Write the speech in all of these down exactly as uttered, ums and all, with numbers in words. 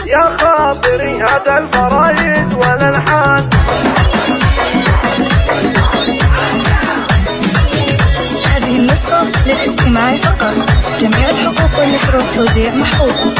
يا خاطري هذا الفرايد والالحان. هذه النسخة للاستماع فقط، جميع الحقوق والنشر والتوزيع محفوظة.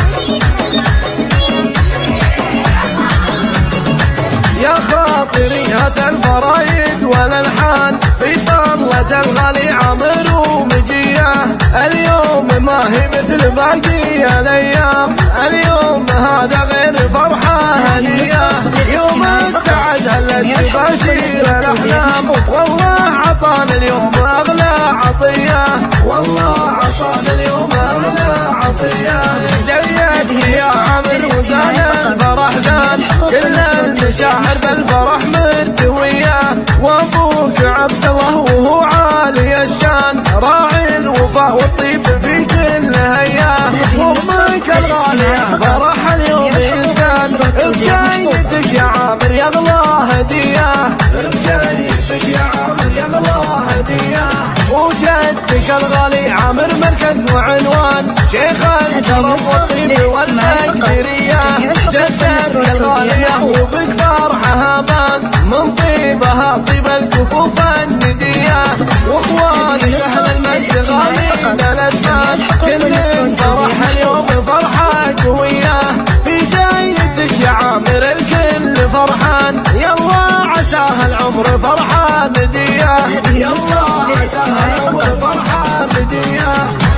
يا خاطري هذا الفرايد والالحان، في طلة الغالي عامر ومجيه، اليوم ما هي مثل باقي الايام، اليوم هذا غير فرحة هنية، يوم السعد هلت ببشير الاحلام، والله عطانا اليوم اغلى عطية، والله عطانا اليوم اغلى عطية. جيد يا عامر وزان الفرح زان، كل المشاعر بالفرح مرتوية، وابوك عبد الله وهو عالي الشان، راعي الوفاء والطيب في كل هيا، وامك الغالية فرح اليوم يزدان، بجايتك يا عامر يا اغلى هدية، بجايتك يا عامر يا اغلى هدية، وجدك الغالي عامر مركز وعنوان، شيخ الكرم والطيب والفقرية، جدك الغالية وفيك فرحة هبان، من طيبها طيب الكفوف الندية، واخوانك اهل المجد غالين الاسمان، كل فرح اليوم فرحة قوية، في جايتك يا عامر الكل فرحان، يلا عساها العمر فرحة مدية، يلا عساها العمر فرحة مدية.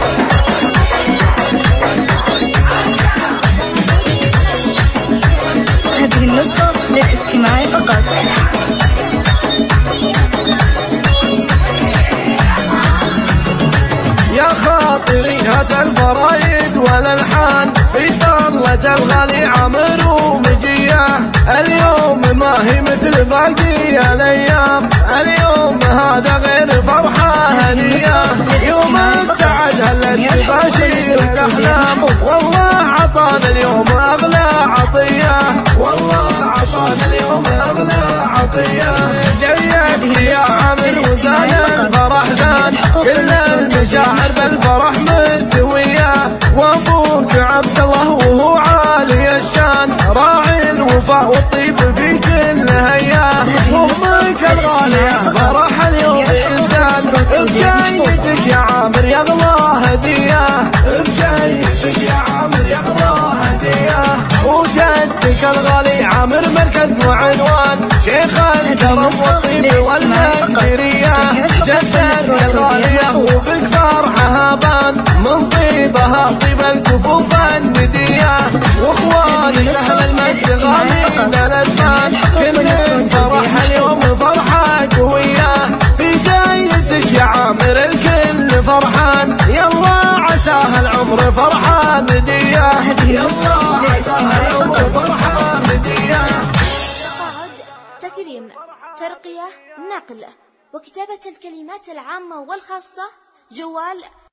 هذه النسخة للاستماع فقط. يا خاطري هذا الفرايد والالحان، في طلة الغالي عامر ومجيه، اليوم ما هي مثل باقي الايام، اليوم هذا غير فرحة هنية، يوم السعد هلت ببشير الاحلام، والله عطانا اليوم اغلى عطية، والله عطانا اليوم اغلى عطية. جيد يا عامر وزان الفرح زان، كل المشاعر بالفرح مستوية، وابوك عبد الله وهو عالي الشان، راعي الوفاء والطيب في كل هيا، وامك الغالية فرح اليوم يزدان، بجايتك يا عامر يا اغلى هدية، بجايتك يا عامر يا اغلى هدية، وجدك الغالي عامر مركز وعنوان، شيخ الكرم والطيب والفقرية، جدك الغالية وفيك فرحة هبان، من طيبها طيب الكفوف الندية، واخوانك اهل المجد غالين الاسمان، كل فرح اليوم فرحة قوية، في جايتك يا عامر الكل فرحان، يلا عساها العمر فرحة مدية، يلا عساها العمر فرحة مدية. تقاعد، تكريم، ترقية، نقل، وكتابة الكلمات العامة والخاصة، جوال